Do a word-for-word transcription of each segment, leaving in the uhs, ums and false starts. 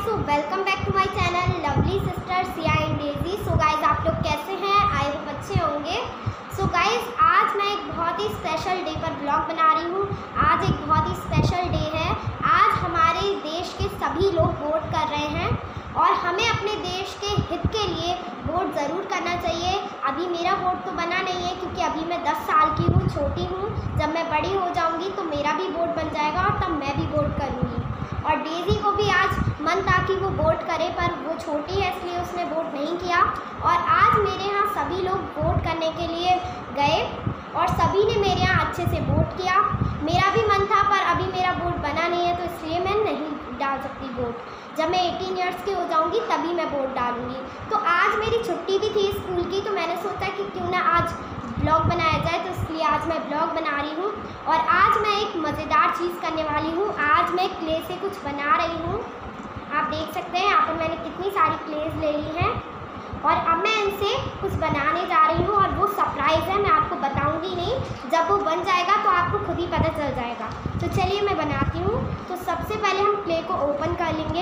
So welcome back to my channel lovely sister Siya and Daisy. So guys, आप लोग कैसे हैं? आई होप अच्छे होंगे। सो so गाइस, आज मैं एक बहुत ही स्पेशल डे पर ब्लॉग बना रही हूँ। आज एक बहुत ही स्पेशल डे है। आज हमारे देश के सभी लोग वोट कर रहे हैं और हमें अपने देश के हित के लिए वोट ज़रूर करना चाहिए। अभी मेरा वोट तो बना नहीं है क्योंकि अभी मैं दस साल की हूँ, छोटी हूँ। जब मैं बड़ी हो जाऊँगी तो मेरा भी वोट बन जाएगा और तब मैं भी वोट करूँगी। और डेजी को भी आज मन था कि वो वोट करे, पर वो छोटी है इसलिए उसने वोट नहीं किया। और आज मेरे यहाँ सभी लोग वोट करने के लिए गए और सभी ने मेरे यहाँ अच्छे से वोट किया। मेरा भी मन था पर अभी मेरा वोट बना नहीं है तो इसलिए मैं नहीं डाल सकती वोट। जब मैं अठारह इयर्स की हो जाऊंगी तभी मैं वोट डालूंगी। तो आज मेरी छुट्टी भी थी स्कूल की, तो मैंने सोचा कि क्यों ना आज ब्लॉग बनाया जाए, तो इसलिए आज मैं ब्लॉग बना रही हूँ। और आज मैं एक मज़ेदार चीज़ करने वाली हूँ। आज मैं क्ले से कुछ बना रही हूँ। आप देख सकते हैं यहाँ पर मैंने कितनी सारी क्लेज ले ली हैं और अब मैं इनसे कुछ बनाने जा रही हूँ। और वो सरप्राइज़ है, मैं आपको बताऊँगी नहीं। जब वो बन जाएगा तो आपको खुद ही पता चल जाएगा। तो चलिए मैं बनाती हूँ। तो सबसे पहले हम क्ले को ओपन कर लेंगे।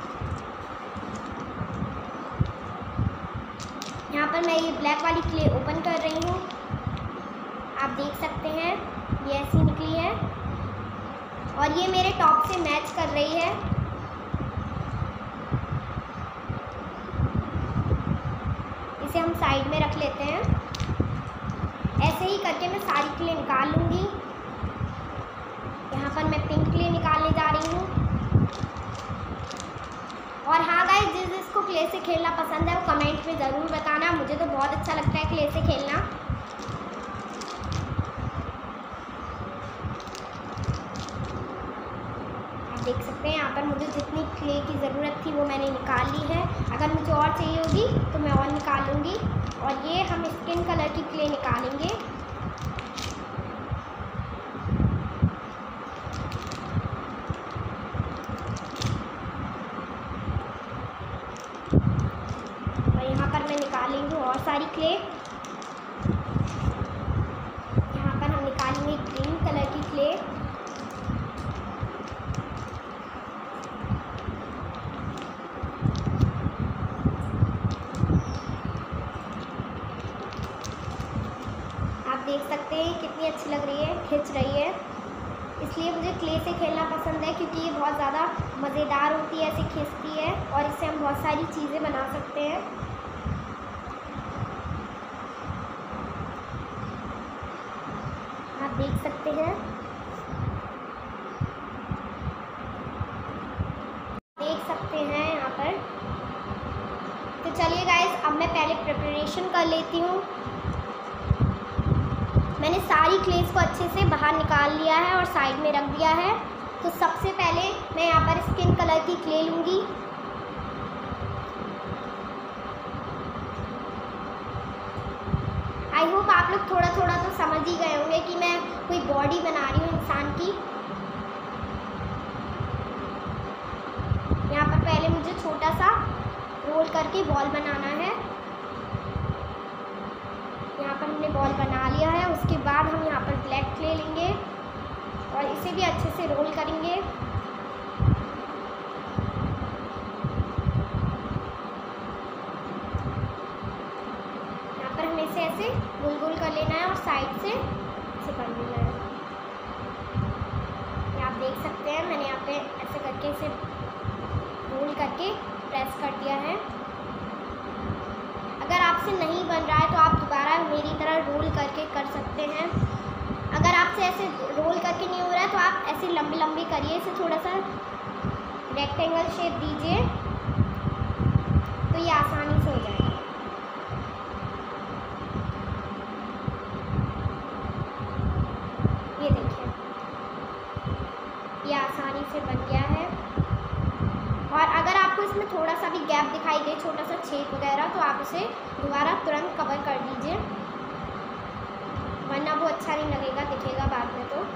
यहाँ पर मैं ये ब्लैक वाली क्ले ओपन कर रही हूँ। आप देख सकते हैं ये ऐसी निकली है और ये मेरे टॉप से मैच कर रही है। इसे हम साइड में रख लेते हैं। ऐसे ही करके मैं सारी क्ले निकाल लूँगी। यहाँ पर मैं पिंक क्ले निकालने जा रही हूँ। और हाँ गाइस, जिस जिसको क्ले से खेलना पसंद है वो कमेंट में ज़रूर बताना। मुझे तो बहुत अच्छा लगता है क्ले से खेलना। आप देख सकते हैं यहाँ पर मुझे जितनी क्ले की ज़रूरत थी वो मैंने निकाल ली है। अगर मुझे और चाहिए होगी तो मैं और निकाल लूँगी। और ये हम स्किन कलर की क्ले निकालेंगे। मैं निकालेंगे और सारी क्ले। यहाँ पर हम निकालेंगे ग्रीन कलर की क्ले। आप देख सकते हैं कितनी अच्छी लग रही है, खिंच रही है। इसलिए मुझे क्ले से खेलना पसंद है क्योंकि ये बहुत ज़्यादा मज़ेदार होती है, ऐसे खिंचती है और इससे हम बहुत सारी चीज़ें बना सकते हैं। आप देख सकते हैं देख सकते हैं यहाँ पर। तो चलिए गाइस, अब मैं पहले प्रिपरेशन कर लेती हूँ। मैंने सारी क्लेस को अच्छे से बाहर निकाल लिया है और साइड में रख दिया है। तो सबसे पहले मैं यहाँ पर स्किन कलर की क्ले लूँगी। आई होप आप लोग थोड़ा थोड़ा तो समझ ही गए होंगे कि मैं कोई बॉडी बना रही हूँ इंसान की। यहाँ पर पहले मुझे छोटा सा रोल करके बॉल बनाना है। यहाँ पर हमने बॉल बना लिया है। उसके बाद हम यहाँ पर ब्लैक क्ले लेंगे और इसे भी अच्छे से रोल करेंगे। इसे ऐसे गोल गोल कर लेना है और साइड से ऐसे कर लेना है। ये आप देख सकते हैं मैंने यहाँ पे ऐसे करके इसे रोल करके प्रेस कर दिया है। अगर आपसे नहीं बन रहा है तो आप दोबारा मेरी तरह रोल करके कर सकते हैं। अगर आपसे ऐसे रोल करके नहीं हो रहा है तो आप ऐसे लंबी लंबी करिए, इसे थोड़ा सा रेक्टेंगल शेप दीजिए तो ये आसानी से हो जाएगा। ये देखिए, ये आसानी से बन गया है। और अगर आपको इसमें थोड़ा सा भी गैप दिखाई दे, छोटा सा छेद वगैरह, तो आप इसे दोबारा तुरंत कवर कर दीजिए, वरना वो अच्छा नहीं लगेगा, दिखेगा बाद में। तो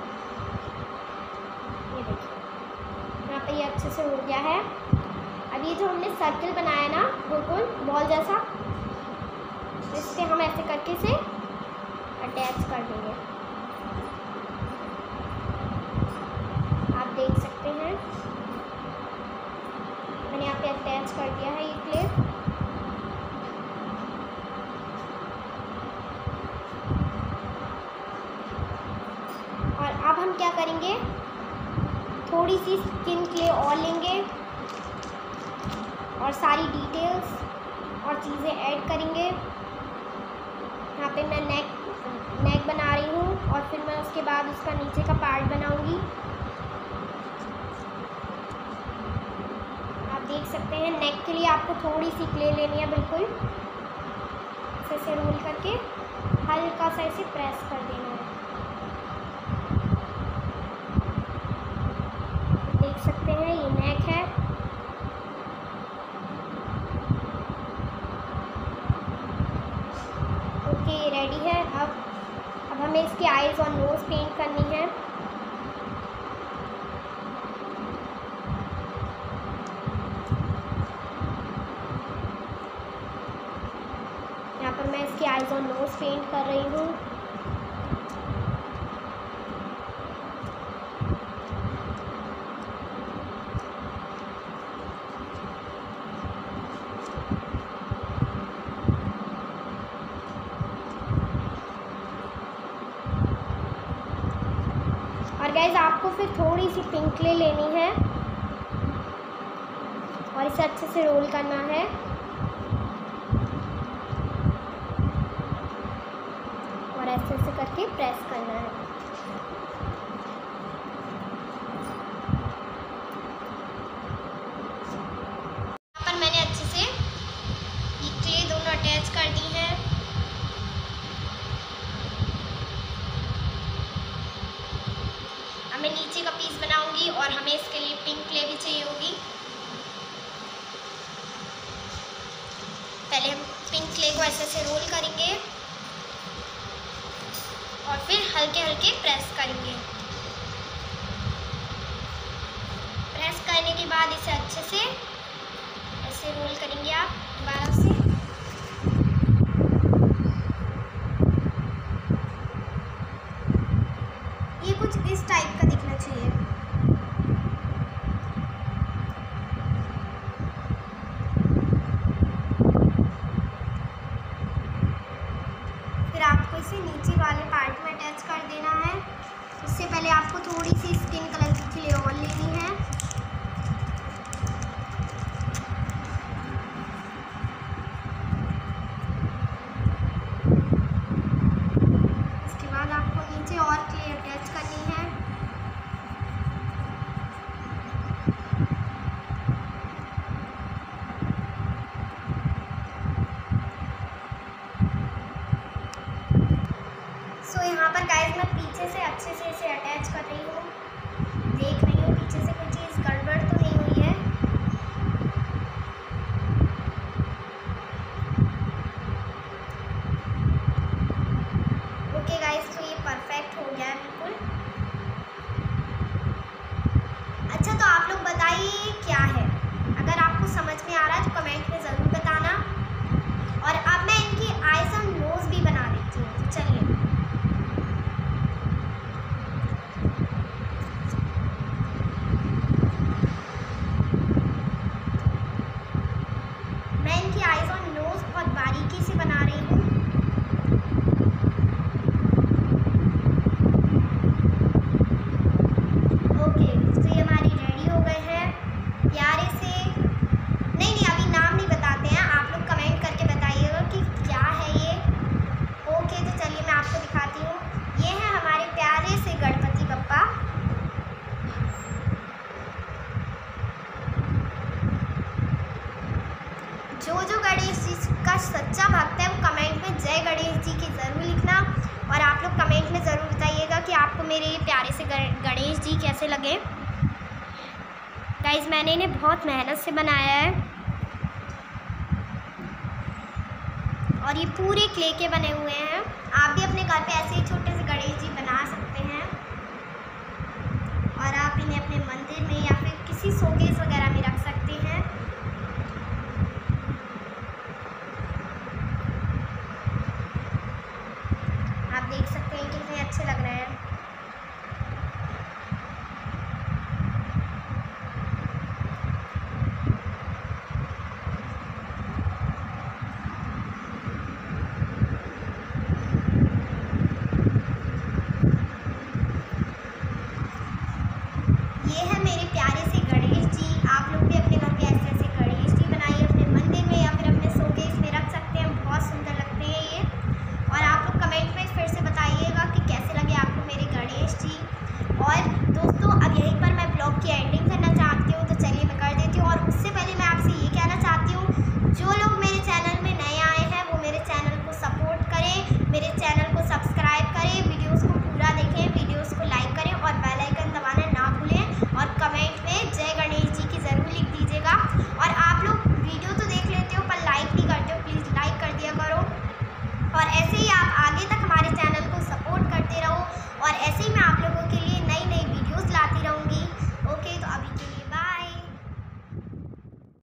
ये देखिए यहाँ पे ये अच्छे से हो गया है। अब ये जो हमने सर्किल बनाया ना गोल गोल बॉल जैसा, इससे हम ऐसे करके इसे अटैच कर देंगे। आप देख सकते हैं मैंने यहाँ पे अटैच कर दिया है ये क्ले। और अब हम क्या करेंगे, थोड़ी सी स्किन क्ले और लेंगे और सारी डिटेल्स और चीज़ें ऐड करेंगे। यहाँ पे मैं नेक नेक बना रही हूँ और फिर मैं उसके बाद उसका नीचे का पार्ट बनाऊँगी। आप देख सकते हैं नेक के लिए आपको थोड़ी सी क्ले लेनी है, बिल्कुल इसे से रोल करके हल्का सा इसे प्रेस कर देना है। देख सकते हैं ये नेक है। ओके, रेडी है। अब अब हमें इसकी आईज और नोज़ पेंट करनी है। यहाँ पर मैं इसकी आईज और नोज़ पेंट कर रही हूँ। और गाइज आपको फिर थोड़ी सी पिंक क्ले लेनी है और इसे अच्छे से रोल करना है। और ऐसे ऐसे करके प्रेस करना है। यहाँ पर मैंने अच्छे से ये क्ले दोनों अटैच कर दी है। मैं नीचे का पीस बनाऊंगी और हमें इसके लिए पिंक क्ले भी चाहिए होगी। पहले हम पिंक क्ले को ऐसे से रोल करेंगे और फिर हल्के हल्के प्रेस करेंगे। प्रेस करने के बाद इसे अच्छे से ऐसे रोल करेंगे आप दोबारा से। ये कुछ इस टाइप का दिखना चाहिए। फिर आपको इसे नीचे वाले पार्ट में अटैच कर देना है। उससे पहले आपको थोड़ी सी स्किन कलर की क्ले और लेनी है। इसके बाद आपको नीचे और क्ले अटैच करनी है। सो so, यहाँ पर गाइस मैं पीछे से अच्छे से इसे अटैच कर रही हूँ। देख रही हूँ पीछे से कोई चीज़ गड़बड़ तो नहीं हुई है। ओके गाइस, तो ये परफेक्ट हो गया है बिल्कुल। अच्छा, तो आप लोग बताइए क्या है। अगर आपको समझ में आ रहा है तो कमेंट में ज़रूर बताना। और अब मैं इनकी आईज और नोज़ भी बना देती हूँ। तो चलिए, मैं इनकी आईज और नोज़ बहुत बारीकी से बना रही हूँ। ओके, तो ये हमारी रेडी हो गए हैं प्यारे से। नहीं नहीं अभी नाम नहीं बताते हैं, आप लोग कमेंट करके बताइएगा कि क्या है ये। ओके, तो चलिए मैं आपको दिखाती हूँ। ये है हमारे प्यारे से गणपति बप्पा। जो जो गणेश जी का सच्चा भक्त है वो कमेंट में जय गणेश जी की ज़रूर लिखना। और आप लोग कमेंट में ज़रूर बताइएगा कि आपको मेरे ये प्यारे से गणेश जी कैसे लगे। गाइस, मैंने इन्हें बहुत मेहनत से बनाया है और ये पूरे क्ले के बने हुए हैं। आप भी अपने घर पे ऐसे ही छोटे से गणेश जी बना सकते हैं और आप इन्हें अपने मंदिर में या फिर किसी शोकेस वगैरह में रख